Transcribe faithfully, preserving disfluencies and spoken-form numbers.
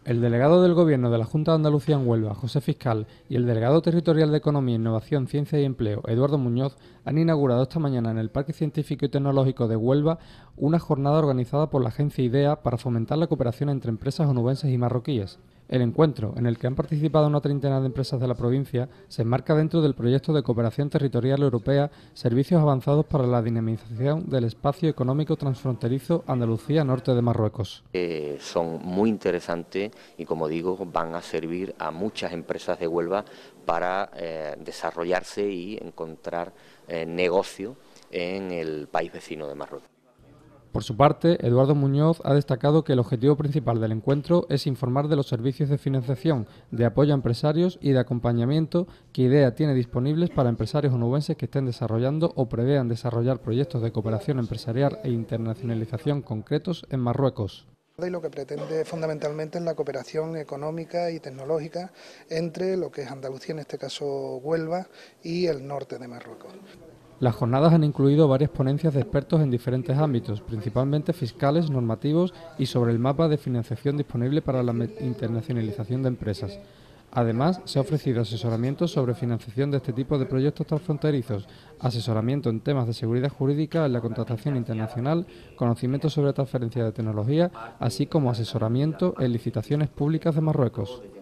El delegado del Gobierno de la Junta de Andalucía en Huelva, José Fiscal, y el delegado territorial de Economía, Innovación, Ciencia y Empleo, Eduardo Muñoz, han inaugurado esta mañana en el Parque Científico y Tecnológico de Huelva una jornada organizada por la agencia IDEA para fomentar la cooperación entre empresas onubenses y marroquíes. El encuentro, en el que han participado una treintena de empresas de la provincia, se enmarca dentro del proyecto de cooperación territorial europea Servicios Avanzados para la Dinamización del Espacio Económico Transfronterizo Andalucía-Norte de Marruecos. Eh, son muy interesantes y, como digo, van a servir a muchas empresas de Huelva para eh, desarrollarse y encontrar eh, negocio en el país vecino de Marruecos. Por su parte, Eduardo Muñoz ha destacado que el objetivo principal del encuentro es informar de los servicios de financiación, de apoyo a empresarios y de acompañamiento que IDEA tiene disponibles para empresarios onubenses que estén desarrollando o prevean desarrollar proyectos de cooperación empresarial e internacionalización concretos en Marruecos. Y lo que pretende fundamentalmente es la cooperación económica y tecnológica entre lo que es Andalucía, en este caso Huelva, y el norte de Marruecos. Las jornadas han incluido varias ponencias de expertos en diferentes ámbitos, principalmente fiscales, normativos y sobre el mapa de financiación disponible para la internacionalización de empresas. Además, se ha ofrecido asesoramiento sobre financiación de este tipo de proyectos transfronterizos, asesoramiento en temas de seguridad jurídica en la contratación internacional, conocimiento sobre transferencia de tecnología, así como asesoramiento en licitaciones públicas de Marruecos.